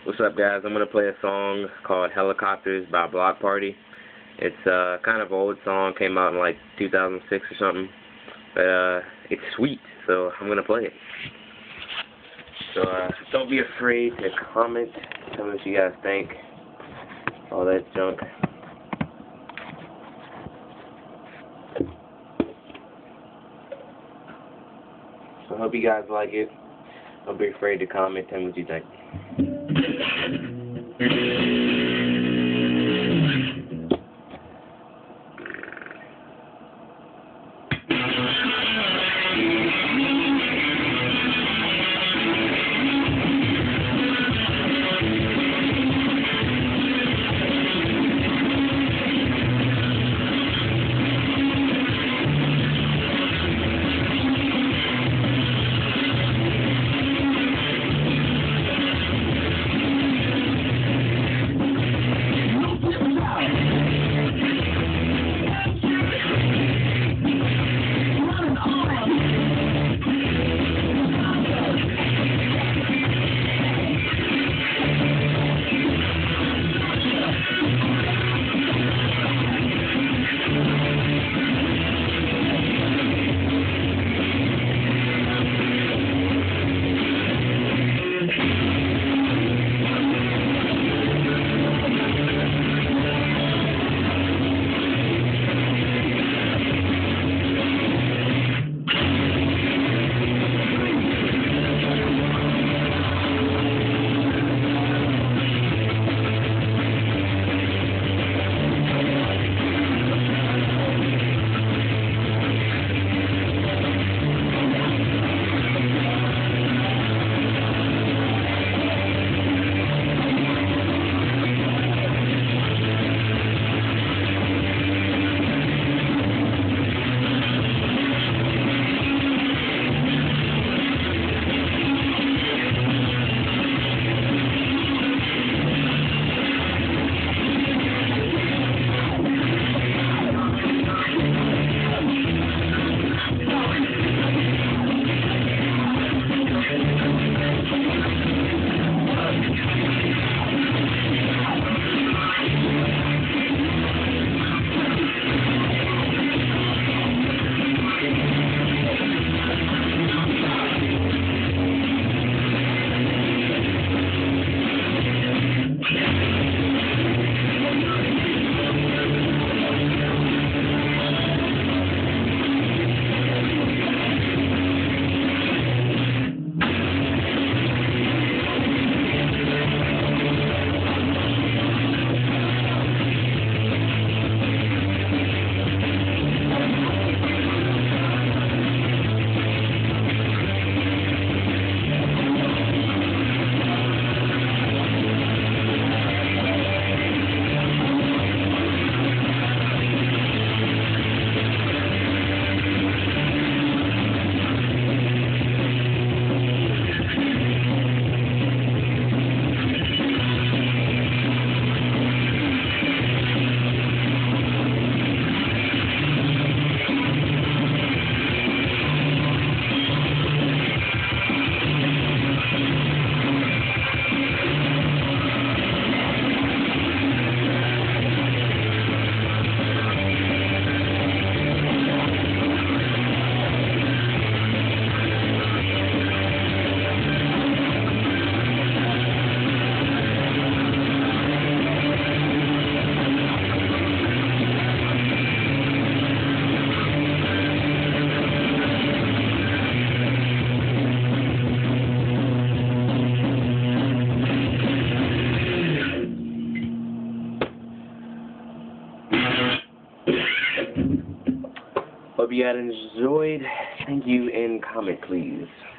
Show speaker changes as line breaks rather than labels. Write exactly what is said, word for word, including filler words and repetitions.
What's up, guys? I'm going to play a song called Helicopters by Bloc Party. It's uh, kind of an old song, came out in like two thousand six or something, but uh, it's sweet, so I'm going to play it. So uh, don't be afraid to comment, tell me what you guys think, all that junk. So I hope you guys like it. Don't be afraid to comment, tell me what you think. Hope you guys enjoyed. Thank you, and comment please.